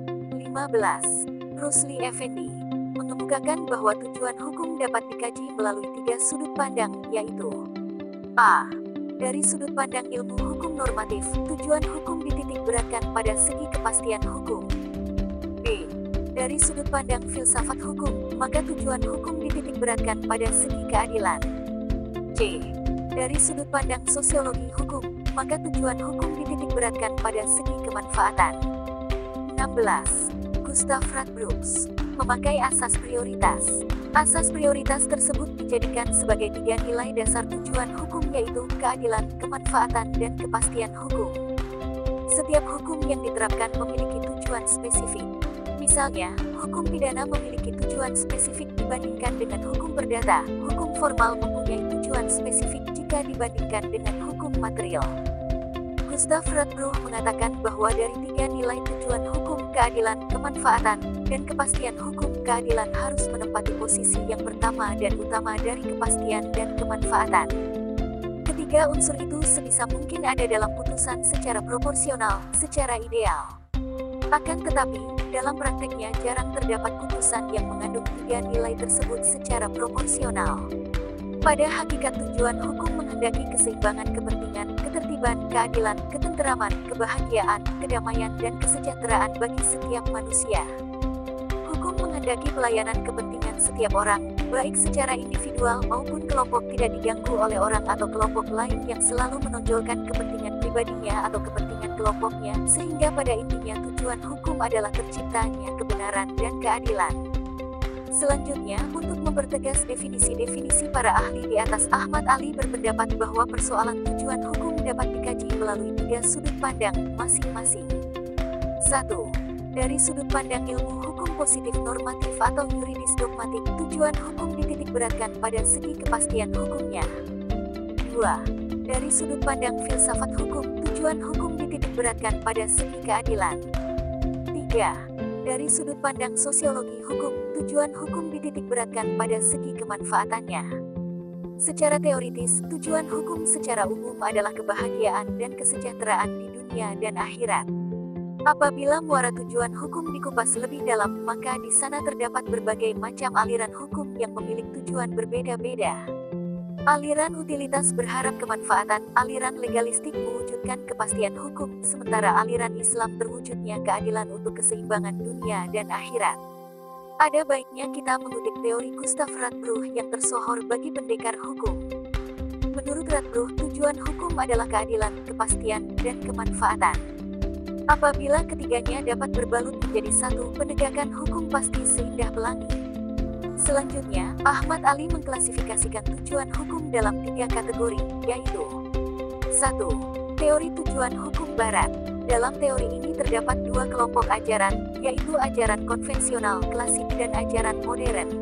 lima belas. Rusli Effendi mengemukakan bahwa tujuan hukum dapat dikaji melalui tiga sudut pandang, yaitu A. Dari sudut pandang ilmu hukum normatif, tujuan hukum dititik beratkan pada segi kepastian hukum. B. Dari sudut pandang filsafat hukum, maka tujuan hukum dititik beratkan pada segi keadilan. C. Dari sudut pandang sosiologi hukum, maka tujuan hukum dititik beratkan pada segi kemanfaatan. enam belas. Gustav Radbrooks memakai asas prioritas. Asas prioritas tersebut dijadikan sebagai tiga nilai dasar tujuan hukum, yaitu keadilan, kemanfaatan, dan kepastian hukum. Setiap hukum yang diterapkan memiliki tujuan spesifik. Misalnya, hukum pidana memiliki tujuan spesifik dibandingkan dengan hukum perdata. Hukum formal mempunyai tujuan spesifik jika dibandingkan dengan hukum material. Gustav Radbruch mengatakan bahwa dari tiga nilai tujuan hukum, keadilan, kemanfaatan, dan kepastian hukum, keadilan harus menempati posisi yang pertama dan utama dari kepastian dan kemanfaatan. Ketiga unsur itu sebisa mungkin ada dalam putusan secara proporsional, secara ideal. Akan tetapi, dalam prakteknya jarang terdapat putusan yang mengandung tiga nilai tersebut secara proporsional. Pada hakikat tujuan hukum menghendaki keseimbangan kepentingan, ketertiban, keadilan, ketenteraman, kebahagiaan, kedamaian, dan kesejahteraan bagi setiap manusia. Hukum menghendaki pelayanan kepentingan setiap orang, baik secara individual maupun kelompok, tidak diganggu oleh orang atau kelompok lain yang selalu menonjolkan kepentingan pribadinya atau kepentingan kelompoknya, sehingga pada intinya tujuan hukum adalah terciptanya kebenaran dan keadilan. Selanjutnya, untuk mempertegas definisi-definisi para ahli di atas, Ahmad Ali berpendapat bahwa persoalan tujuan hukum dapat dikaji melalui tiga sudut pandang masing-masing. satu. Dari sudut pandang ilmu hukum positif normatif atau yuridis dogmatik, tujuan hukum dititik beratkan pada segi kepastian hukumnya. dua. Dari sudut pandang filsafat hukum, tujuan hukum dititik beratkan pada segi keadilan. tiga. Dari sudut pandang sosiologi hukum, tujuan hukum dititik beratkan pada segi kemanfaatannya. Secara teoritis, tujuan hukum secara umum adalah kebahagiaan dan kesejahteraan di dunia dan akhirat. Apabila muara tujuan hukum dikupas lebih dalam, maka di sana terdapat berbagai macam aliran hukum yang memiliki tujuan berbeda-beda. Aliran utilitas berharap kemanfaatan, aliran legalistik mewujudkan kepastian hukum, sementara aliran Islam terwujudnya keadilan untuk keseimbangan dunia dan akhirat. Ada baiknya kita mengutip teori Gustav Radbruch yang tersohor bagi pendekar hukum. Menurut Radbruch, tujuan hukum adalah keadilan, kepastian, dan kemanfaatan. Apabila ketiganya dapat berbalut menjadi satu, penegakan hukum pasti seindah pelangi. Selanjutnya, Ahmad Ali mengklasifikasikan tujuan hukum dalam tiga kategori, yaitu satu. Teori tujuan hukum Barat. Dalam teori ini terdapat dua kelompok ajaran, yaitu ajaran konvensional klasik dan ajaran modern.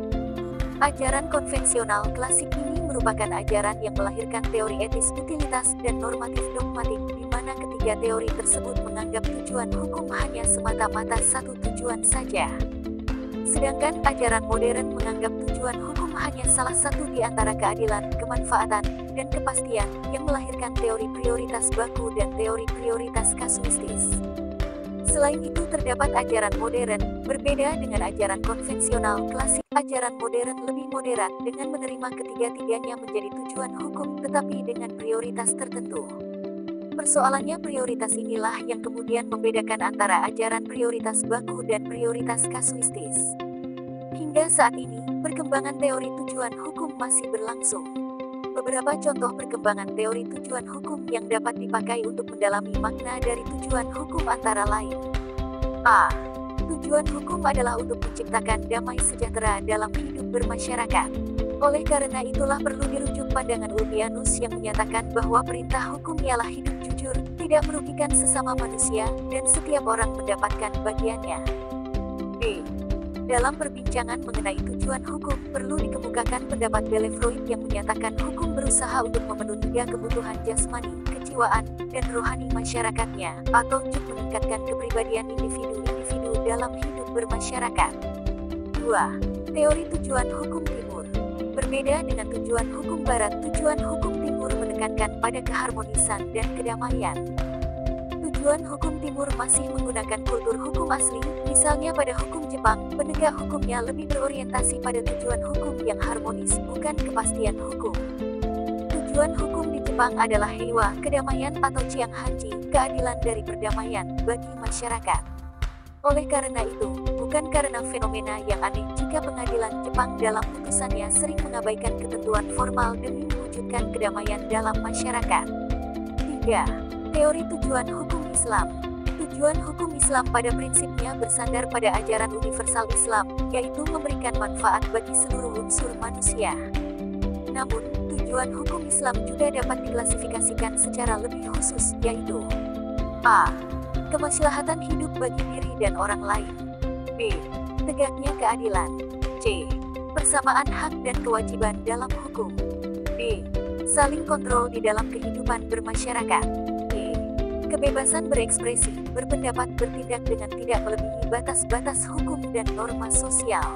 Ajaran konvensional klasik ini merupakan ajaran yang melahirkan teori etis utilitas dan normatif dogmatik, di mana ketiga teori tersebut menganggap tujuan hukum hanya semata-mata satu tujuan saja. Sedangkan ajaran modern menganggap tujuan hukum hanya salah satu di antara keadilan, kemanfaatan, dan kepastian, yang melahirkan teori prioritas baku dan teori prioritas kasuistis. Selain itu terdapat ajaran modern, berbeda dengan ajaran konvensional klasik. Ajaran modern lebih moderat dengan menerima ketiga-tiganya menjadi tujuan hukum, tetapi dengan prioritas tertentu. Persoalannya prioritas inilah yang kemudian membedakan antara ajaran prioritas baku dan prioritas kasuistis. Hingga saat ini, perkembangan teori tujuan hukum masih berlangsung. Beberapa contoh perkembangan teori tujuan hukum yang dapat dipakai untuk mendalami makna dari tujuan hukum antara lain. A. Tujuan hukum adalah untuk menciptakan damai sejahtera dalam hidup bermasyarakat. Oleh karena itulah perlu dirujuk pandangan Ulpianus yang menyatakan bahwa perintah hukum ialah hidup jujur, tidak merugikan sesama manusia, dan setiap orang mendapatkan bagiannya. B. Dalam perbincangan mengenai tujuan hukum, perlu dikemukakan pendapat Delefroid yang menyatakan hukum berusaha untuk memenuhi tiga kebutuhan jasmani, kejiwaan, dan rohani masyarakatnya, atau juga meningkatkan kepribadian individu-individu dalam hidup bermasyarakat. dua. Teori tujuan hukum timur. Berbeda dengan tujuan hukum barat, tujuan hukum timur menekankan pada keharmonisan dan kedamaian. Tujuan hukum timur masih menggunakan kultur hukum asli, misalnya pada hukum Jepang, penegak hukumnya lebih berorientasi pada tujuan hukum yang harmonis, bukan kepastian hukum. Tujuan hukum di Jepang adalah heiwa, kedamaian atau chiang-hanji, keadilan dari perdamaian, bagi masyarakat. Oleh karena itu, bukan karena fenomena yang aneh jika pengadilan Jepang dalam putusannya sering mengabaikan ketentuan formal demi mewujudkan kedamaian dalam masyarakat. tiga. Teori tujuan hukum Islam. Tujuan hukum Islam pada prinsipnya bersandar pada ajaran universal Islam, yaitu memberikan manfaat bagi seluruh unsur manusia. Namun, tujuan hukum Islam juga dapat diklasifikasikan secara lebih khusus, yaitu A. Kemaslahatan hidup bagi diri dan orang lain. B. Tegaknya keadilan. C. Persamaan hak dan kewajiban dalam hukum. D. Saling kontrol di dalam kehidupan bermasyarakat. E. Kebebasan berekspresi, berpendapat, bertindak dengan tidak melebihi batas-batas hukum dan norma sosial.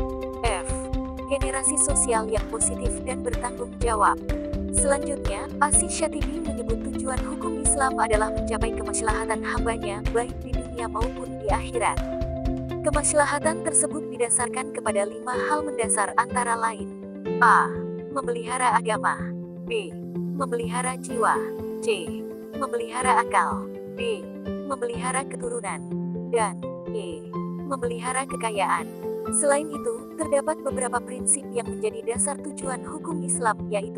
F. Generasi sosial yang positif dan bertanggung jawab. Selanjutnya, Asy Syatibi menyebut tujuan hukum Islam adalah mencapai kemaslahatan hambanya, baik di dunia maupun di akhirat. Kemaslahatan tersebut didasarkan kepada lima hal mendasar antara lain. A. Memelihara agama. B. Memelihara jiwa. C. Memelihara akal. D. Memelihara keturunan. Dan E. Memelihara kekayaan. Selain itu, terdapat beberapa prinsip yang menjadi dasar tujuan hukum Islam, yaitu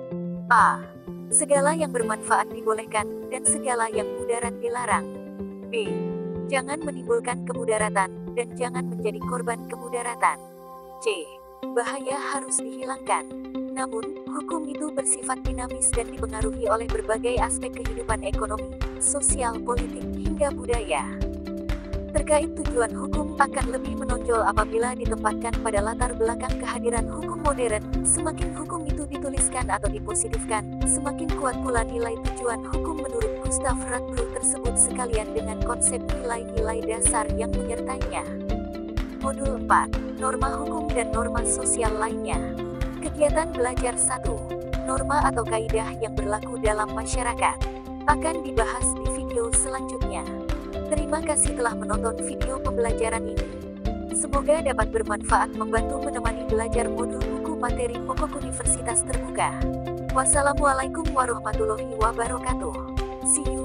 A. Segala yang bermanfaat dibolehkan, dan segala yang mudarat dilarang. B. Jangan menimbulkan kemudaratan, dan jangan menjadi korban kemudaratan. C. Bahaya harus dihilangkan. Namun, hukum itu bersifat dinamis dan dipengaruhi oleh berbagai aspek kehidupan ekonomi, sosial, politik, hingga budaya. Terkait tujuan hukum akan lebih menonjol apabila ditempatkan pada latar belakang kehadiran hukum modern. Semakin hukum itu dituliskan atau dipositifkan, semakin kuat pula nilai tujuan hukum menurut Gustav Radbruch tersebut sekalian dengan konsep nilai-nilai dasar yang menyertainya. Modul empat. Norma hukum dan norma sosial lainnya. Kegiatan Kegiatan belajar satu. Norma atau kaidah yang berlaku dalam masyarakat akan dibahas di video selanjutnya. Terima kasih telah menonton video pembelajaran ini. Semoga dapat bermanfaat membantu menemani belajar modul buku materi pokok Universitas Terbuka. Wassalamualaikum warahmatullahi wabarakatuh. See you.